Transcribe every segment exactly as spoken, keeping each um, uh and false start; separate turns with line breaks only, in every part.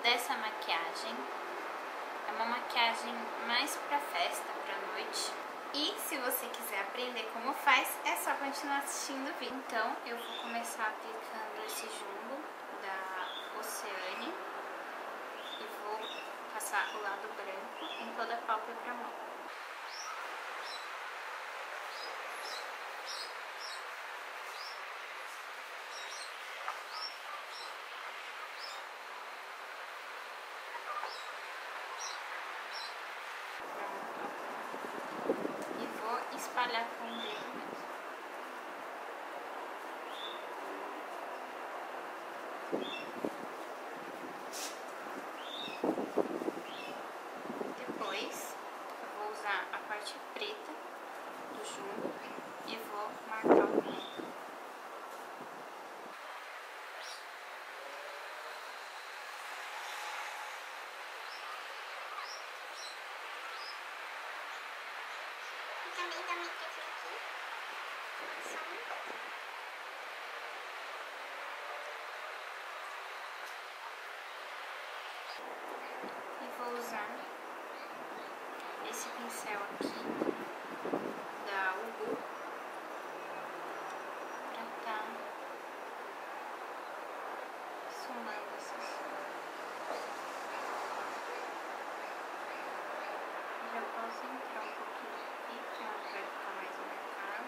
dessa maquiagem. É uma maquiagem mais pra festa, pra noite. E se você quiser aprender como faz, é só continuar assistindo o vídeo. Então eu vou começar aplicando esse jumbo da Oceane e vou passar o lado branco em toda a pálpebra mão. Espalhar com o dedo mesmo. Depois eu vou usar a parte preta do jumbo e vou marcar o ponto.
Também dá uma entradinha aqui, sombra.
E vou usar esse pincel aqui da Ubu pra tá somando essas. Já posso entrar um pouquinho aqui, que ela vai ficar mais marcada.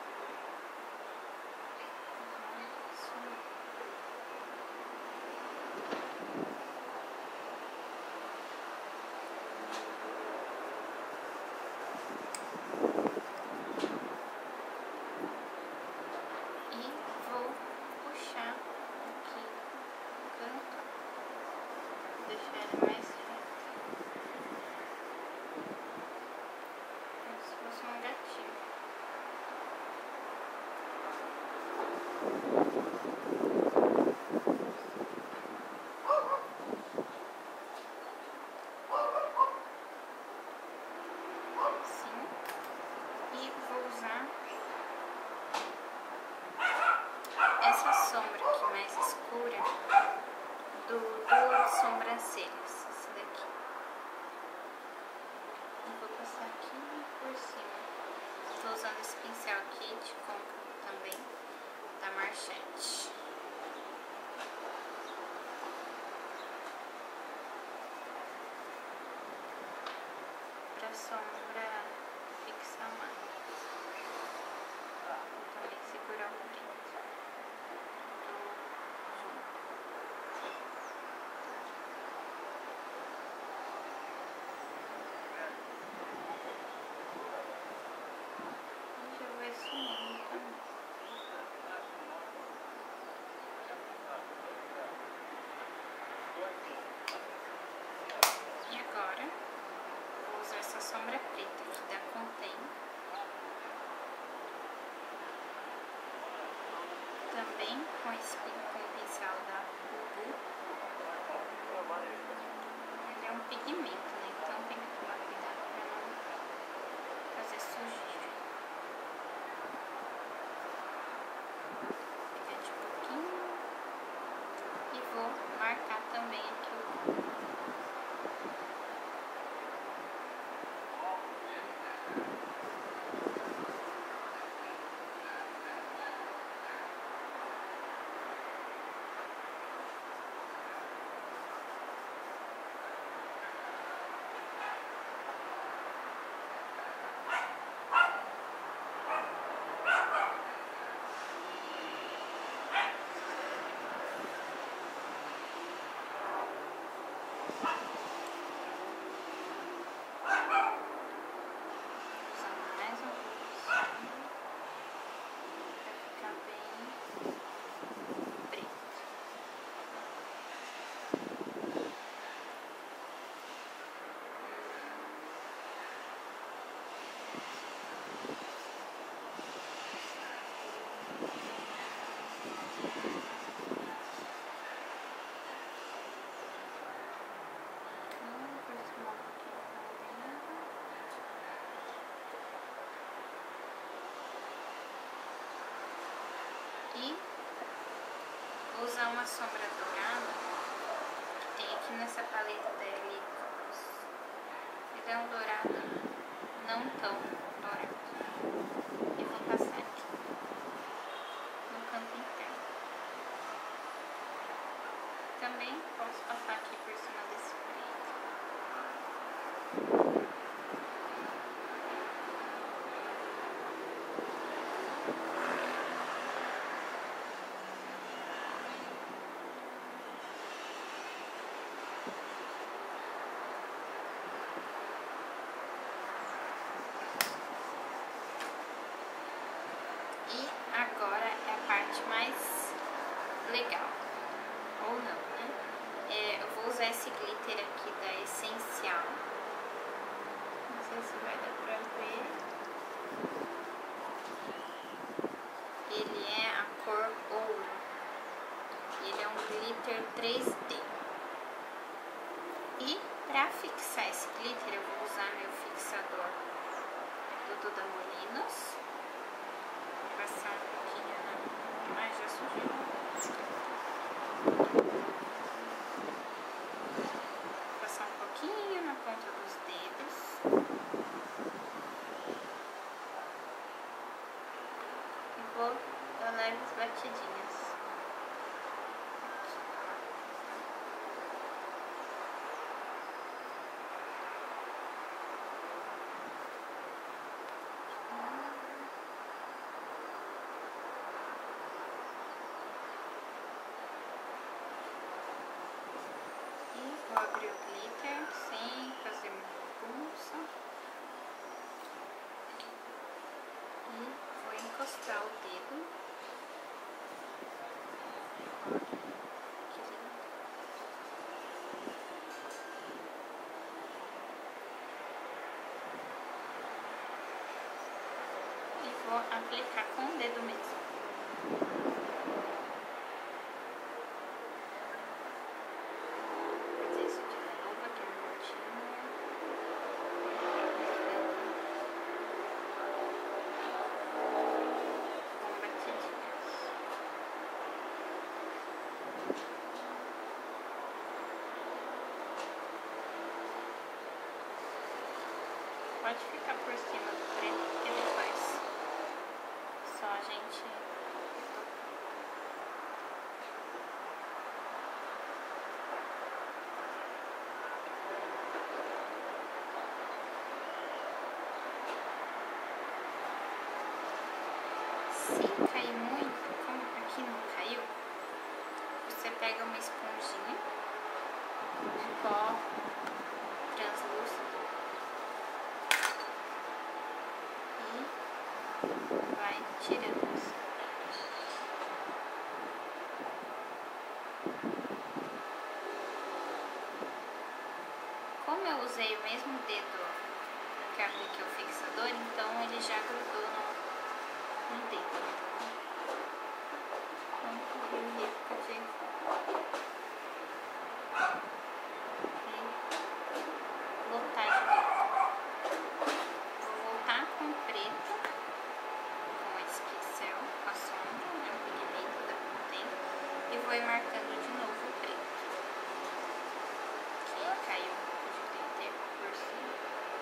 E vou puxar aqui o canto, deixar ele mais reto, como se fosse um gatinho. Assim. E vou usar essa sombra aqui mais escura do duo de sobrancelhas, esse daqui. E vou passar aqui por cima. Estou usando esse pincel aqui de côncavo também, da Marchette. Pra sombra fixar mais. Vou também segurar o preto. E agora vou usar essa sombra preta aqui da Contém, também com esse com o pincel da Ubu. Ele é um pigmento, né? Então tem que tomar cuidado para não fazer sujeira. Vou pegar de pouquinho e vou marcar também aqui o ponto. E vou usar uma sombra dourada, que também aqui nessa paleta da Helicos. Ele é um dourado não tão dourado. E vou passar aqui no canto interno. Também posso passar aqui por cima desse preto. E agora é a parte mais legal, ou não, né? É, eu vou usar esse glitter aqui da Essencial. Não sei se vai dar pra ver. Ele é a cor ouro. Ele é um glitter três D. E pra fixar esse glitter eu vou usar meu fixador do Duda Molinos. Passar um pouquinho na... Ai, já sujei. Passar um pouquinho na ponta dos dedos. E vou dar leves batidinhas. Vou abrir o glitter sem fazer muita bagunça e vou encostar o dedo. Que lindo. E vou aplicar com o dedo mesmo. Pode ficar por cima do preto, porque depois só a gente retocar. Se cair muito, como aqui não caiu, você pega uma esponjinha de pó translúcido e vai tirando assim. Como eu usei o mesmo dedo que apliquei o fixador, então ele já grudou no, no dedo. Então, correr risco de lotar de novo. Vou voltar com o preto, com esse pincel, com a sombra, né, o pigmento da Contém, e vou ir marcando de novo o preto, que caiu um pouco de glitter por cima.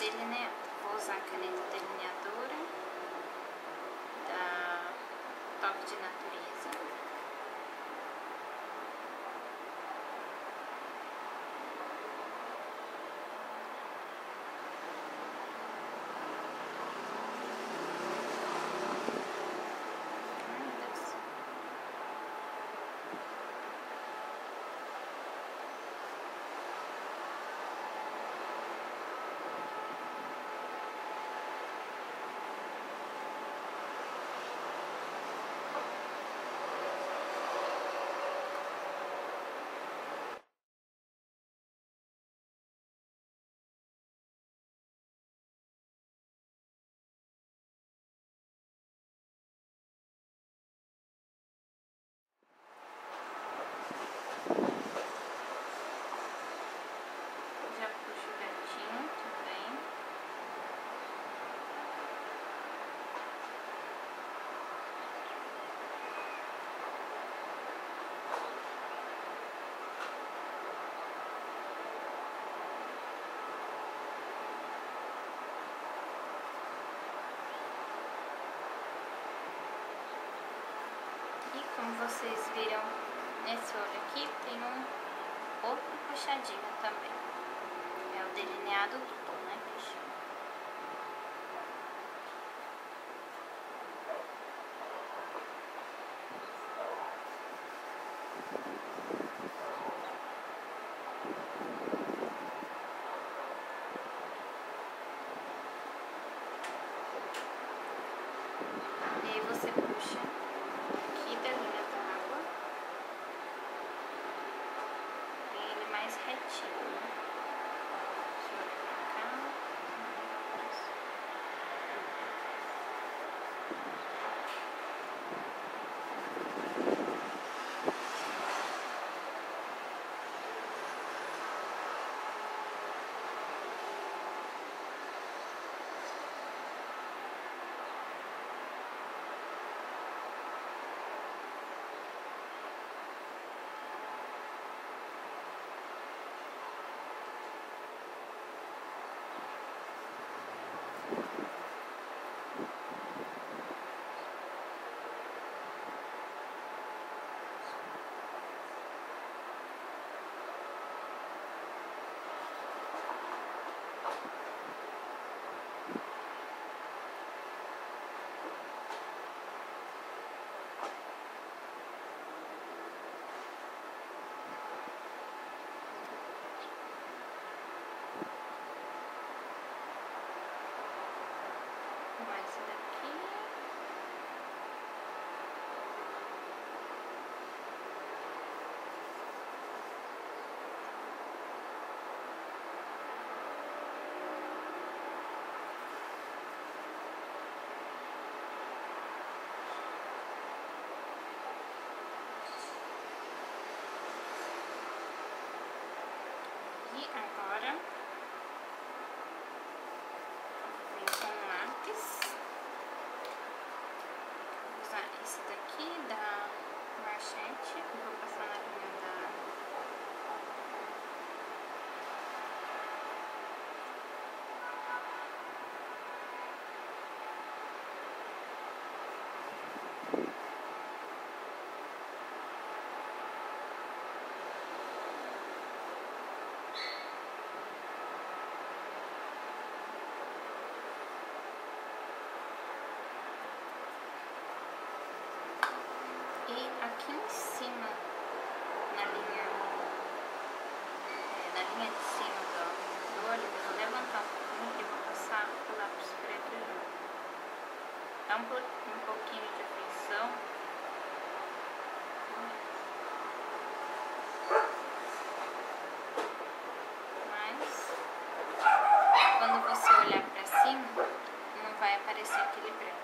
delineado. Vou usar a caneta delineadora da Toque de Natureza. Já puxo o gatinho também. E como vocês viram nesse olho aqui, tem um outro puxadinho também. É o delineado duplo, né, que chama. E aí você puxa aqui da linha d'água, e ele mais retinho, né? Deixa eu olhar pra cá. Mais esse daqui. E agora vem com lápis. Vou usar esse daqui da Marchete. Eu vou passar na linha da aqui em cima, na linha, é, na linha de cima do, do olho, eu vou levantar um pouquinho e vou passar o lápis preto junto. Dá um, um pouquinho de afeição. Mas, quando você olhar pra cima, não vai aparecer aquele branco.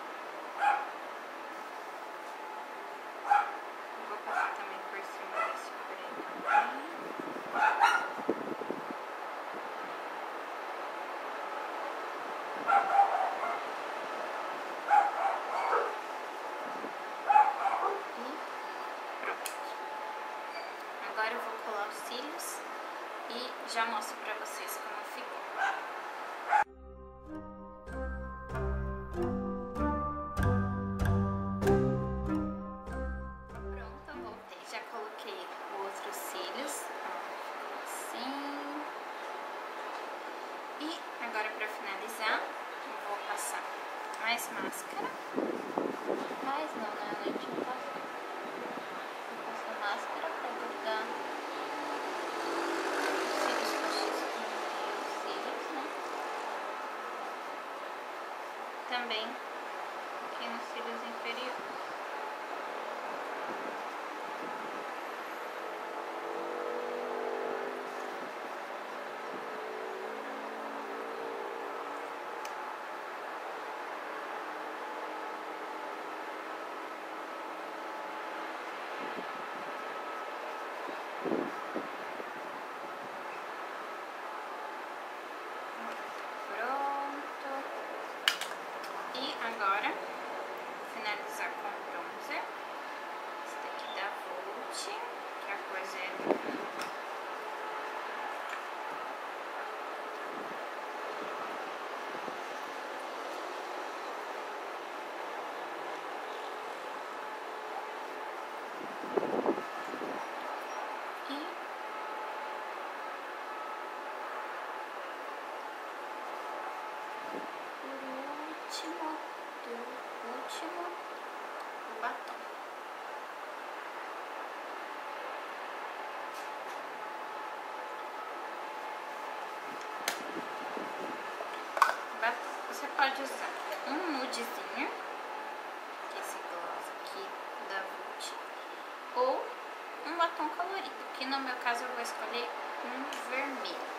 Também por cima desse preto aqui. E pronto. Agora eu vou colar os cílios e já mostro pra vocês como ficou. agora para finalizar, eu vou passar mais máscara. Mais não, né? A gente não passa. Vou passar máscara para grudar os cílios postiços nos meus cílios, né? Também aqui nos cílios inferiores. Pronto. E agora, finalizar com bronzer. Esse daqui da Vult, que é a cor zero um. Último, do último, o batom. Batom. Você pode usar um nudezinho, que é esse gloss aqui da Vult, ou um batom colorido, que no meu caso eu vou escolher um vermelho.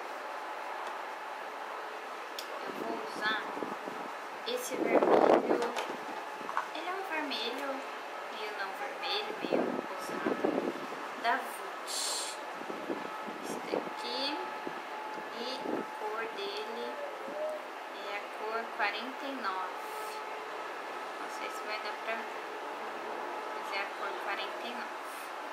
Eu vou usar esse vermelho, ele é um vermelho, meio não vermelho, meio rosado, da Vult. Esse daqui, e a cor dele é a cor quarenta e nove. Não sei se vai dar pra ver, mas é a cor quarenta e nove.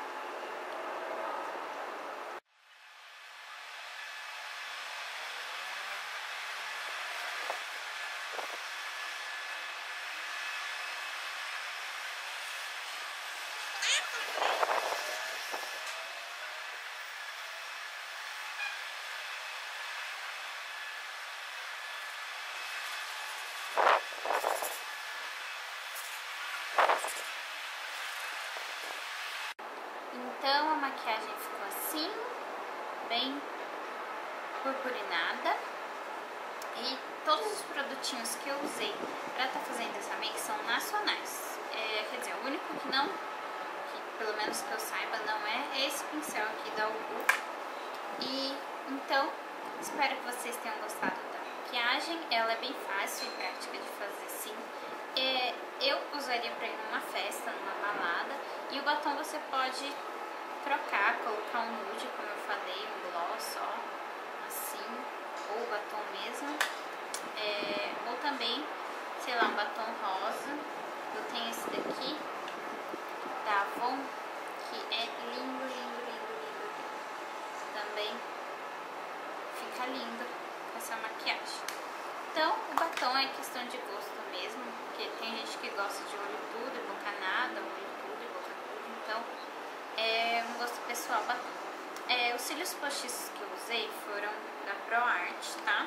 Então a maquiagem ficou assim, bem purpurinada, e todos os produtinhos que eu usei para estar tá fazendo essa make são nacionais. É, quer dizer, o único que não, que pelo menos que eu saiba, não é esse pincel aqui da Ubu. E então, espero que vocês tenham gostado da maquiagem. Ela é bem fácil e prática de fazer, sim. É, eu usaria para ir numa festa, numa balada, e o batom você pode trocar, colocar um nude, como eu falei, um gloss só, assim, ou batom mesmo, é, ou também, sei lá, um batom rosa. Eu tenho esse daqui, da Avon, que é lindo, lindo, lindo, lindo, lindo. Também fica lindo com essa maquiagem. Então, o batom é questão de gosto mesmo, porque tem gente que gosta de olho tudo e boca nada, olho tudo e boca tudo, então é um gosto pessoal batom. É, os cílios postiços que eu usei foram da ProArt, tá?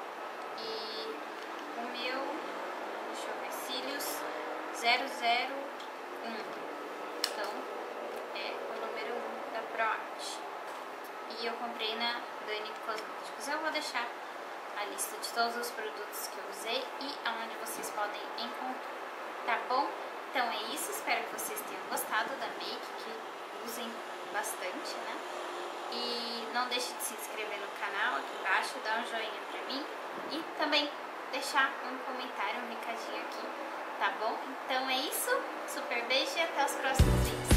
E o meu, deixa eu ver, cílios zero zero um, então é o número um da ProArt. E eu comprei na Dani Cosméticos. Eu vou deixar a lista de todos os produtos que eu usei e aonde vocês podem encontrar, tá bom? Então é isso, espero que vocês tenham gostado da make, que usem bastante, né? E não deixe de se inscrever no canal aqui embaixo, dar um joinha pra mim e também deixar um comentário, um recadinho aqui, tá bom? Então é isso, super beijo e até os próximos vídeos.